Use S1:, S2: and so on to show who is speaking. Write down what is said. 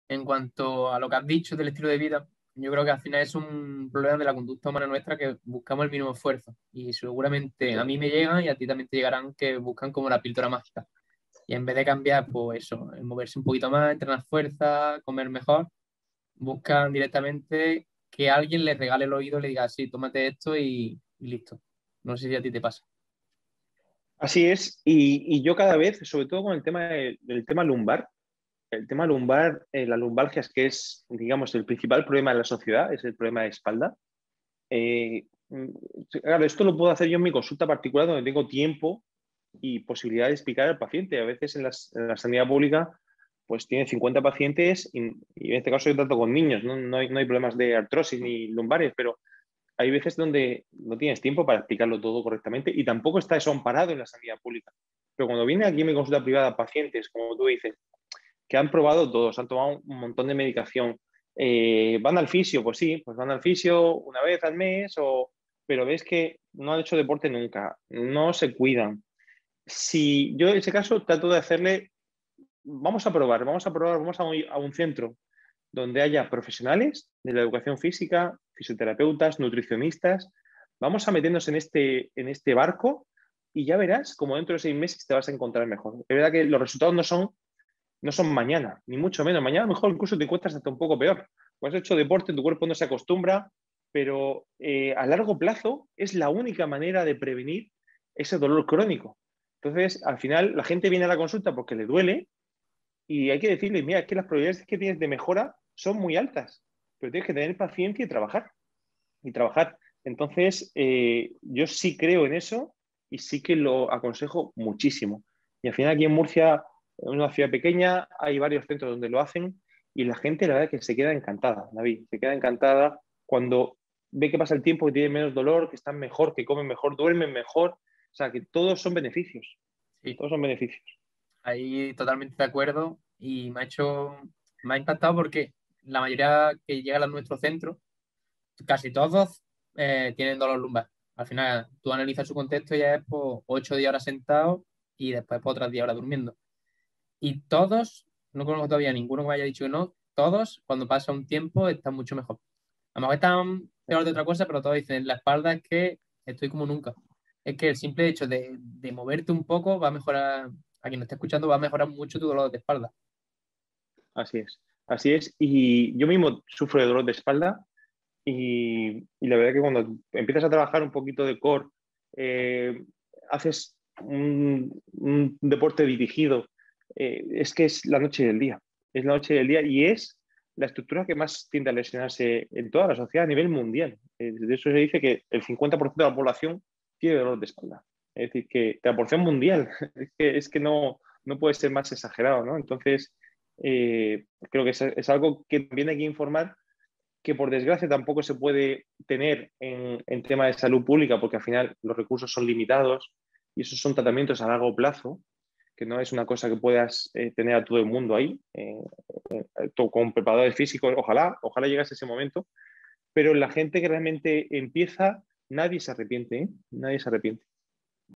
S1: En cuanto a lo que has dicho del estilo de vida, yo creo que al final es un problema de la conducta humana nuestra que buscamos el mínimo esfuerzo. Y seguramente a mí me llegan y a ti también te llegarán que buscan como la píldora mágica. Y en vez de cambiar, pues eso, moverse un poquito más, entrenar fuerza, comer mejor, buscan directamente que alguien les regale el oído y le diga, sí, tómate esto y listo. No sé si a ti te pasa.
S2: Así es, y yo cada vez, sobre todo con el tema del tema lumbar, el tema lumbar, la lumbalgia es que es, digamos, el principal problema de la sociedad, es el problema de espalda. Mm, claro, esto lo puedo hacer yo en mi consulta particular donde tengo tiempo y posibilidad de explicar al paciente. A veces en la sanidad pública pues tiene 50 pacientes y en este caso yo trato con niños, no hay problemas de artrosis ni lumbares, pero hay veces donde no tienes tiempo para explicarlo todo correctamente y tampoco está eso amparado en la sanidad pública. Pero cuando viene aquí en mi consulta privada pacientes, como tú dices, que han probado todos, han tomado un montón de medicación, van al fisio, pues sí, pues van al fisio una vez al mes, pero ves que no han hecho deporte nunca, no se cuidan. Si yo en ese caso trato de hacerle, vamos a un centro donde haya profesionales de la educación física, fisioterapeutas, nutricionistas. Vamos a meternos en este barco y ya verás como dentro de 6 meses te vas a encontrar mejor. Es verdad que los resultados no son mañana, ni mucho menos. Mañana a lo mejor incluso te encuentras hasta un poco peor. Pues has hecho deporte, tu cuerpo no se acostumbra, pero a largo plazo es la única manera de prevenir ese dolor crónico. Entonces, al final, la gente viene a la consulta porque le duele y hay que decirle, mira, es que las probabilidades que tienes de mejora son muy altas, pero tienes que tener paciencia y trabajar. Y trabajar. Entonces, yo sí creo en eso y sí que lo aconsejo muchísimo. Y al final aquí en Murcia, en una ciudad pequeña, hay varios centros donde lo hacen y la gente, la verdad, que se queda encantada, David, se queda encantada cuando ve que pasa el tiempo, que tiene menos dolor, que están mejor, que comen mejor, duermen mejor. O sea, que todos son beneficios.
S1: Sí,
S2: Todos son beneficios.
S1: ahí totalmente de acuerdo y me ha impactado porque la mayoría que llegan a nuestro centro, casi todos tienen dolor lumbar. Al final, tú analizas su contexto y ya es por 8 o 10 horas sentado y después por otras 10 horas durmiendo. Y todos, no conozco todavía ninguno que me haya dicho que no, todos, cuando pasa un tiempo, están mucho mejor. A lo mejor están peor de otra cosa, pero todos dicen, la espalda es que estoy como nunca. Es que el simple hecho de moverte un poco va a mejorar, a quien no esté escuchando, va a mejorar mucho tu dolor de espalda.
S2: Así es. Así es. Y yo mismo sufro de dolor de espalda y la verdad que cuando empiezas a trabajar un poquito de core, haces un deporte dirigido, es que es la noche y el día. Es la noche y el día y es la estructura que más tiende a lesionarse en toda la sociedad a nivel mundial. De eso se dice que el 50% de la población tiene dolor de espalda. Es decir, que de la población mundial, es que no puede ser más exagerado, ¿no? Entonces, creo que es algo que también hay que informar que por desgracia tampoco se puede tener en tema de salud pública porque al final los recursos son limitados y esos son tratamientos a largo plazo, que no es una cosa que puedas tener a todo el mundo ahí, con preparadores físicos, ojalá llegase ese momento, pero la gente que realmente empieza, nadie se arrepiente, ¿eh? Nadie se arrepiente.